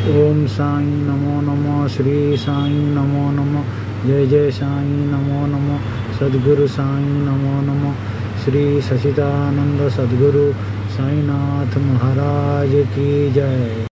ओम साई नमो नमः। श्री साई नमो नमः। जय जय साई नमो नमः। सद्गुरु साई नमो नमः। श्री सच्चिदानंद सद्गुरु साईनाथ महाराज की जय।